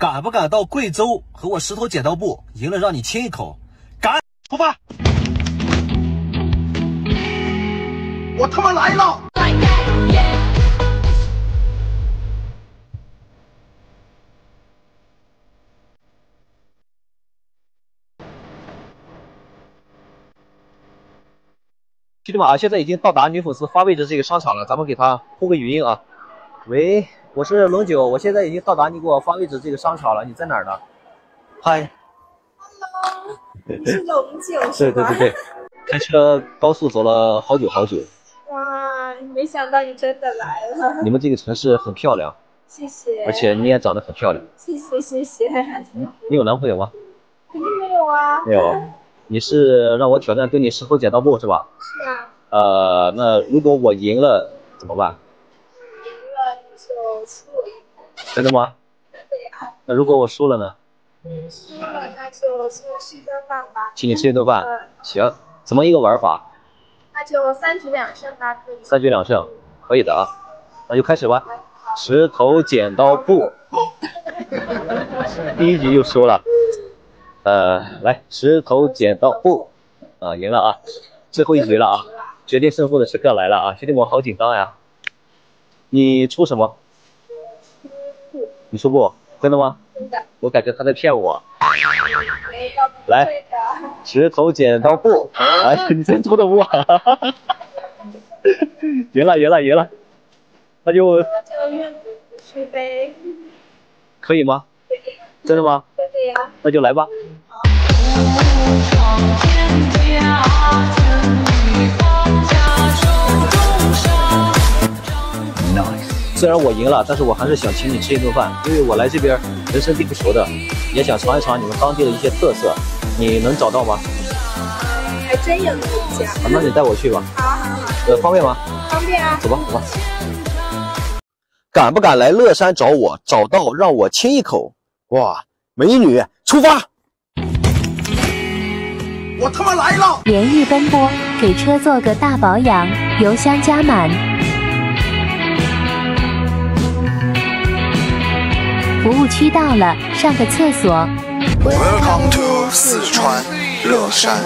敢不敢到贵州和我石头剪刀布，赢了让你亲一口？敢！出发！ 我他妈来了！ 兄弟们啊，现在已经到达女粉丝发位置这个商场了，咱们给他呼个语音啊。喂，我是龙九，我现在已经到达你给我发位置这个商场了，你在哪儿呢？嗨 ，Hello， 你是龙九是吧？ 对，开车高速走了好久。 哇，没想到你真的来了。 你们这个城市很漂亮， 谢谢。 而且你也长得很漂亮。 谢谢。 你有男朋友吗？ 肯定没有啊。 没有。你是让我挑战跟你石头剪刀布是吧？ 是啊。 那如果我赢了怎么办？ 赢了就输了。 真的吗？ 对呀。 那如果我输了呢？ 输了那就请我吃一顿饭吧。 请你吃一顿饭。行，怎么一个玩法？ 那就3局2胜吧，可以。 3局2胜，可以的啊。那就开始吧。石头剪刀布。第一局就输了。来，石头剪刀布，赢了啊！最后一局了啊，决定胜负的时刻来了啊！兄弟们，我好紧张呀！你出什么？你出布？真的吗？ 真的。 我感觉他在骗我。来，石头剪刀布，哎，你真出的布啊！赢了，那就愿水杯， 可以吗？真的吗？ 对呀。 那就来吧。虽然我赢了，但是我还是想请你吃一顿饭，因为我来这边人生地不熟的，也想尝一尝你们当地的一些特色，你能找到吗？ 还真有那么一家。 那你带我去吧。 好。 方便吗？ 方便啊。 走吧。敢不敢来乐山找我？找到让我亲一口。哇，美女，出发！ 我他妈来了！ 连日奔波，给车做个大保养，油箱加满。服务区到了，上个厕所。 Welcome to 四川乐山。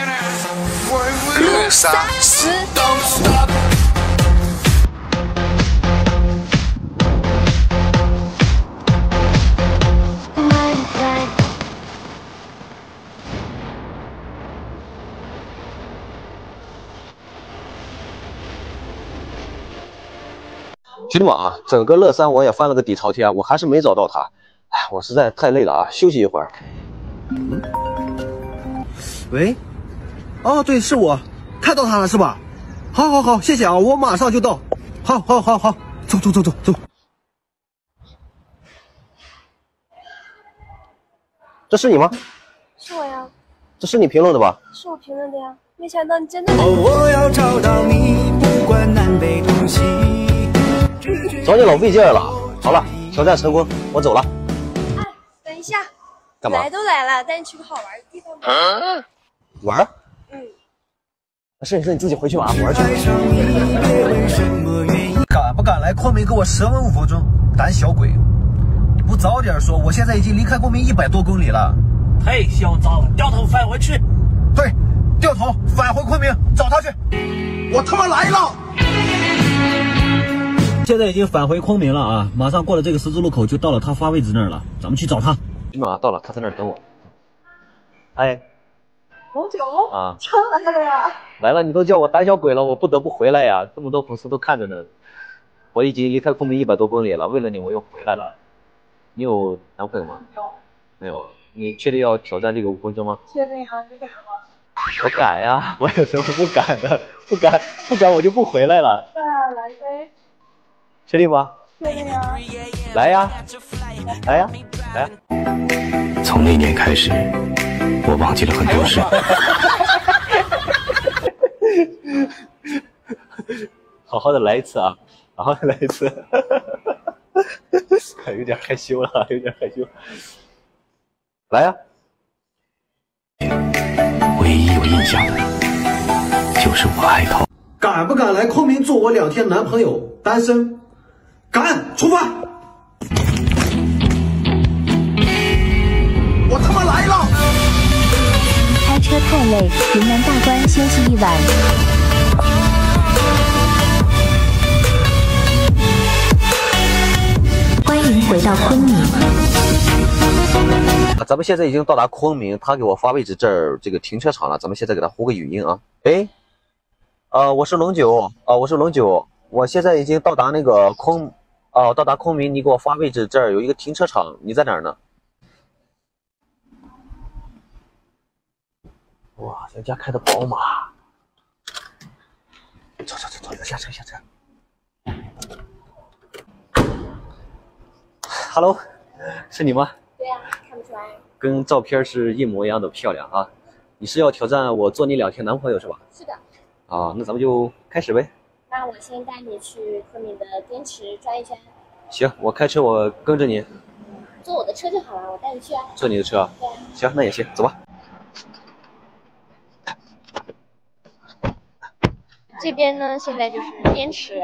乐山 Don't stop。 兄弟们啊，整个乐山我也翻了个底朝天，我还是没找到他。哎，我实在太累了啊，休息一会儿。 喂，哦，对，是我，看到他了是吧？好，谢谢啊，我马上就到。好，走。 这是你吗？ 是我呀。 这是你评论的吧？ 是我评论的呀，没想到你真的。 我要找到你，不管南北东西。 找你老费劲了。好了，挑战成功，我走了。 哎，等一下。 干嘛？ 来都来了，带你去个好玩的地方吧。 玩？是你自己回去玩去。 敢不敢来昆明给我舌吻5分钟？胆小鬼！你不早点说，我现在已经离开昆明100多公里了。 太嚣张了，掉头返回去。 对，掉头返回昆明找他去。 我他妈来了！ 现在已经返回昆明了啊，马上过了这个十字路口就到了他发位置那儿了，咱们去找他。 基本上到了，他在那儿等我。哎， 龙九啊， 真来了呀！ 来了，你都叫我胆小鬼了，我不得不回来呀，这么多粉丝都看着呢。我已经离开昆明100多公里了，为了你我又回来了。你有男朋友吗？没有。你确定要挑战这个5分钟吗？ 确定啊，你敢吗？ 我敢呀，我有什么不敢的？不敢我就不回来了。 那来呗。 确定吗？ 确定啊。 来呀！ 从那年开始，我忘记了很多事。 好好的来一次啊！有点害羞了，来呀！ 唯一有印象的，就是我爱他。 敢不敢来昆明做我2天男朋友？单身，敢出发！ 太累，云南大关休息一晚。欢迎回到昆明。 咱们现在已经到达昆明，他给我发位置这儿这个停车场了，咱们现在给他呼个语音啊。哎，我是龙九，我是龙九，我现在已经到达那个到达昆明，你给我发位置，这儿有一个停车场，你在哪儿呢？哇，人家开的宝马，走，下车。Hello， 是你吗？ 对呀，看不出来。 跟照片是一模一样的漂亮啊！你是要挑战我做你2天男朋友是吧？ 是的。 啊，那咱们就开始呗。 那我先带你去昆明的滇池转一圈。 行，我开车，我跟着你。 坐我的车就好了，我带你去啊。 坐你的车啊？ 对啊。 行，那也行，走吧。 这边呢，现在就是滇池。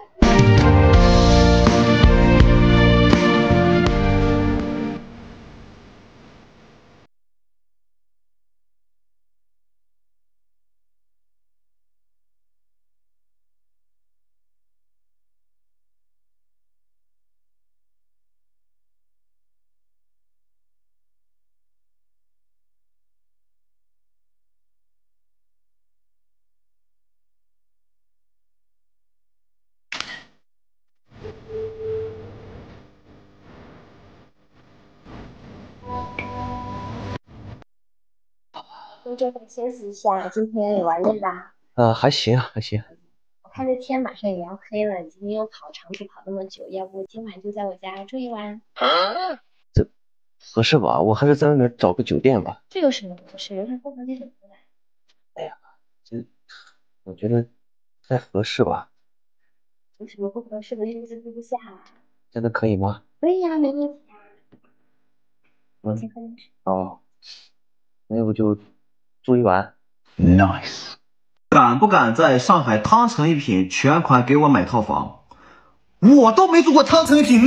中间得休息一下，今天也玩累啦。 还行啊，还行。 我看这天马上也要黑了，你今天又跑长途跑那么久，要不今晚就在我家住一晚？ 这合适吧？我还是在外面找个酒店吧。 这有什么不合适？有什么不合适？ 哎呀，我觉得太合适吧。 有什么不合适的日子住不下了？ 真的可以吗？ 可以呀，没问题啊。先喝点水。 哦，那要不就住一晚 Nice。 敢不敢在上海汤臣一品全款给我买套房？我都没住过汤臣一品，你。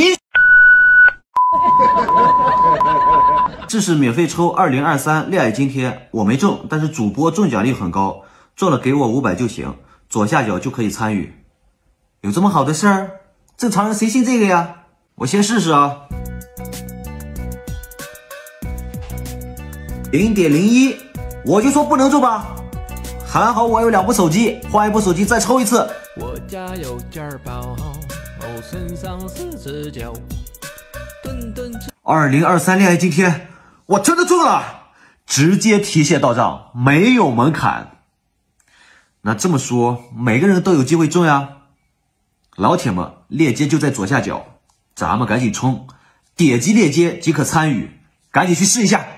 这是免费抽2023恋爱津贴，我没中，但是主播中奖率很高，中了给我500就行，左下角就可以参与。有这么好的事儿？正常人谁信这个呀？我先试试啊。0.01，我就说不能中吧。还好我有2部手机，换一部手机再抽一次。 我家有件包，我身上4只脚，顿顿。 2023恋爱津贴，我真的中了，直接提现到账，没有门槛。那这么说，每个人都有机会中呀。老铁们，链接就在左下角，咱们赶紧冲，点击链接即可参与，赶紧去试一下。